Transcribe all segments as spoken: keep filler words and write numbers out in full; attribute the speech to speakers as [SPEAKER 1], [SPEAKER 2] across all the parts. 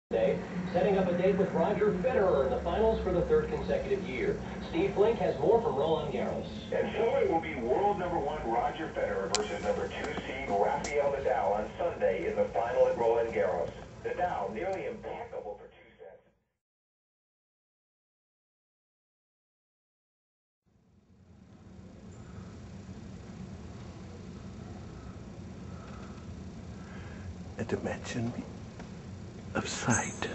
[SPEAKER 1] setting up a date with Roger Federer in the finals for the third consecutive year. Steve Flink has more from Roland Garros.
[SPEAKER 2] And so it will be world number one Roger Federer versus number two seed Rafael Nadal on Sunday in the final at Roland Garros. Nadal nearly impeccable for two sets.
[SPEAKER 3] A dimension of sight.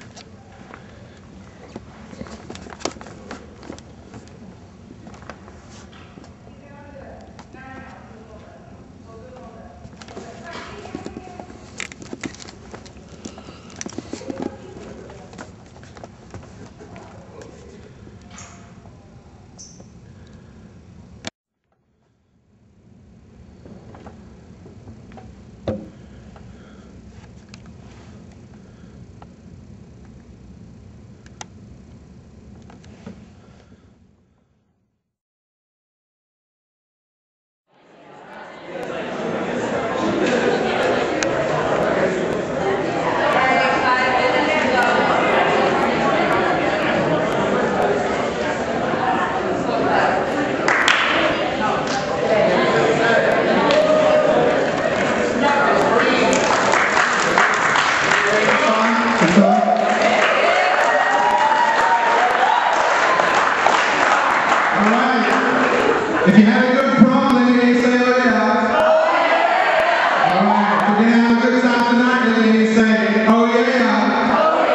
[SPEAKER 4] If you had a good prom, let me say oh yeah. Alright, if you had a good time tonight, let me say oh yeah.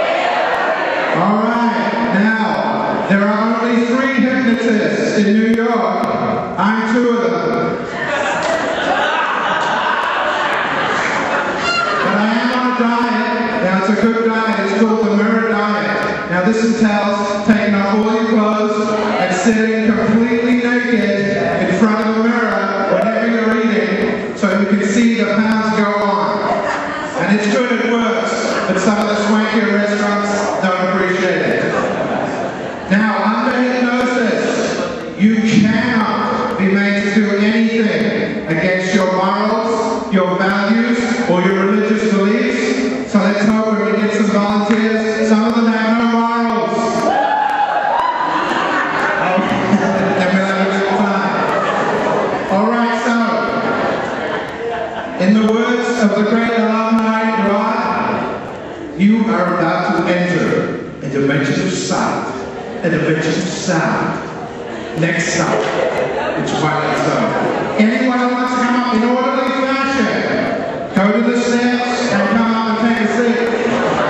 [SPEAKER 4] Alright, now, there are only three hypnotists in New York. I'm two of them. But I am on a diet. Now it's a good diet, it's called the Mirror Diet. Now this entails taking off all your clothes and sitting completely naked in front of the mirror whenever you're eating, so you can see the pounds go on. And it's good, it works, but some of the swankier restaurants don't appreciate it. Now, under hypnosis, you cannot be made to do anything against your morals, your values, or your religious beliefs. So let's hope we can get some volunteers. Some of them have no morals. In the words of the great alumni Rod, you are about to enter a dimension of sight, a dimension of sound. Next stop, it's Twilight Zone. Anyone who wants to come up in orderly fashion, go to the steps and come up and take a seat.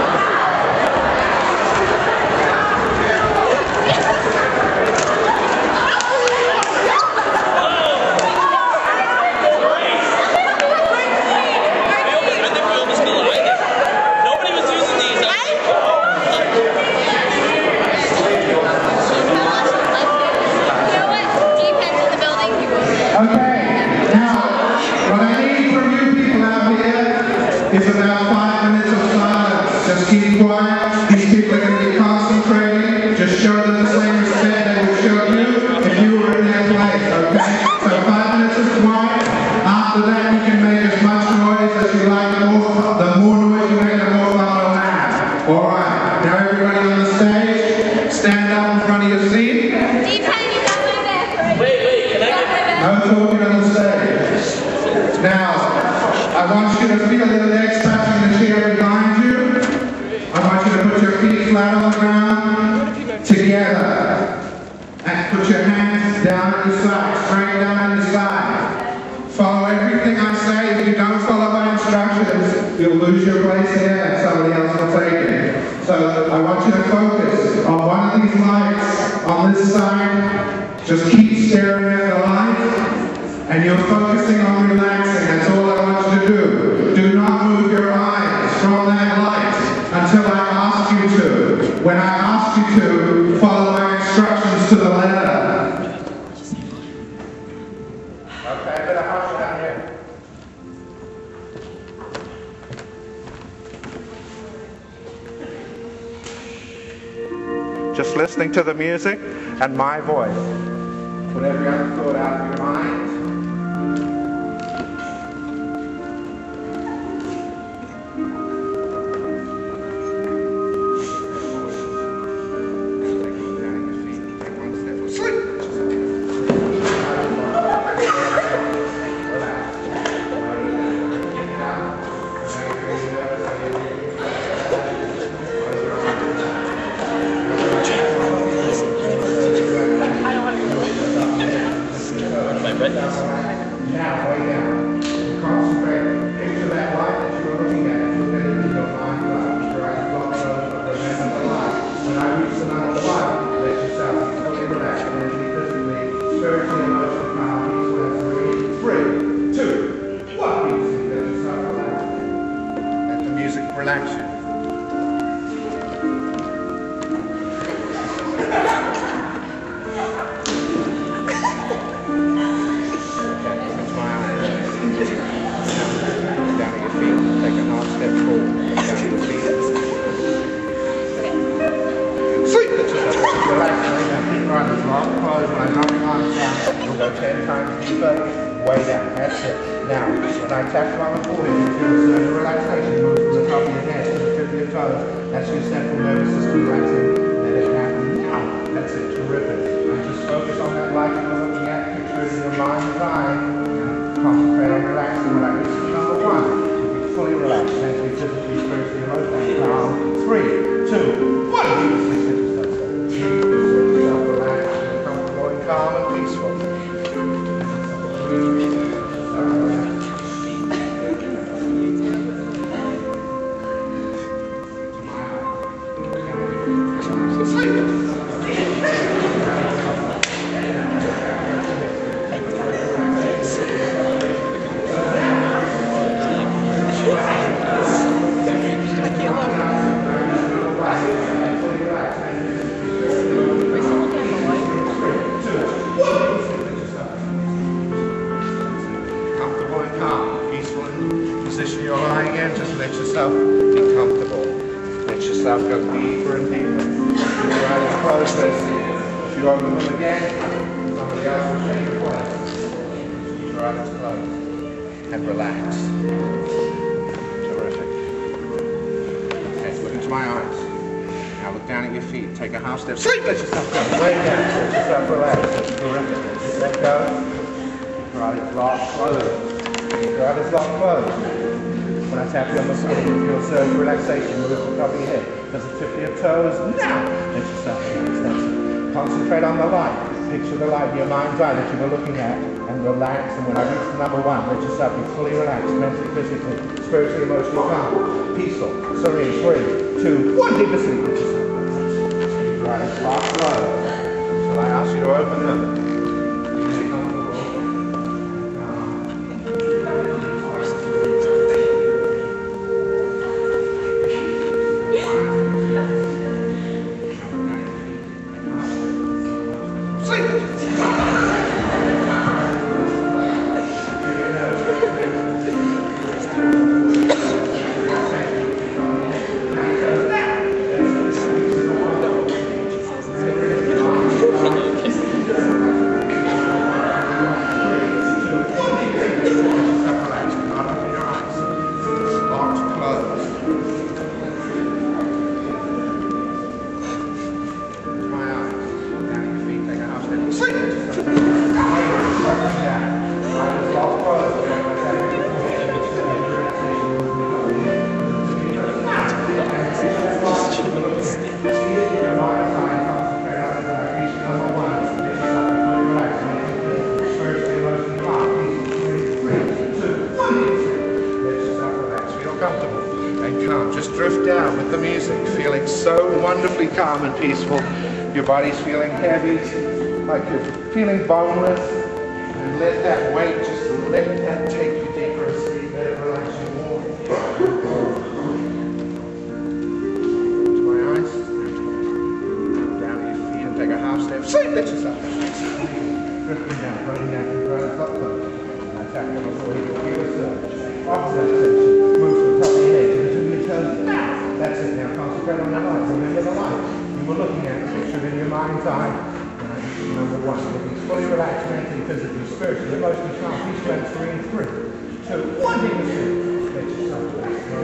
[SPEAKER 4] It's about five minutes of silence. Just keep quiet. These people are going to be concentrating. Just show them the same respect they would show you if you were in their place, okay? So five minutes of quiet. After that, you can make as much noise as you like. The more, the more noise you make, the more fun you'll have. All right. Now everybody on the stage, stand up in front of your seat.
[SPEAKER 5] Deep hanging down my back.
[SPEAKER 4] Wait, wait. Can I get... No talking on the stage. Now, I want you to feel the legs touching the chair behind you. I want you to put your feet flat on the ground together. And put your hands down at your side, straight down at your side. Follow everything I say. If you don't follow my instructions, you'll lose your place here and somebody else will take it. So I want you to focus on one of these lights on this side. Just keep staring at the light. And you're focusing on relaxing. That's all I want you to do. Do not move your eyes from that light until I ask you to. When I ask you to, follow my instructions to the letter. Okay, I better hush down here. Just listening to the music and my voice. Put every other thought out of your mind. relax you. ten times deeper, way down. That's it. Now, when I tap you on the forehead, you feel a certain relaxation move from the top of your head to the tip of your toes. That's your central nervous system relaxing. Let it happen now. That's it. Terrific. And just focus on that light you're looking at. Picture it in your mind's eye. Concentrate on relaxing. When I get to number one, you'll be fully relaxed. Mentally, physically, spiritually, emotionally calm. Three, two, one. Keep yourself relaxed, comfortable, and calm and peaceful. You're lying in, just let yourself be comfortable. Let yourself go deeper and deeper. Keep your eyes closed. If you open them again, somebody else will take your place. Keep your eyes closed and relax. Terrific. Okay, look into my eyes. Now look down at your feet. Take a half step. Sleep. Let yourself go. Lay down. Let yourself relax. That's terrific. Let go. Keep your eyes locked closed. Keep your eyes locked closed. When I tap you on the skin, you feel a certain relaxation move from the top of your head. Does the tip of your toes? Now! Let yourself relax. That's it. Concentrate on the light. Picture the light in your mind's eye that you were looking at and relax. And when I reach the number one, let yourself be fully relaxed, mentally, physically, spiritually, emotionally calm, peaceful, serene, three, two, one. Deep asleep. Let yourself relax. Keep your eyes locked closed until I ask you to open them. Just drift down with the music, feeling so wonderfully calm and peaceful. Your body's feeling heavy, like you're feeling boneless. And let that weight, just let that take you deeper and sleep. Let it relax you more. To my eyes. Down to your feet and take a half step. Sleep, let yourself. Drifting down, floating down, keep your eyes locked close. And I tap you on the forehead, you feel a surge. Opposite sensation. Move from the top of your head to the tip of your toes. Now! That's it. Now concentrate on that light. Remember the light you were looking at. Picture it in your mind's eye. And number one. Looking fully relaxed, mentally, physically, spiritually, emotionally, calm, peaceful, and serene. Three, two, one. Deep asleep. Let yourself relax.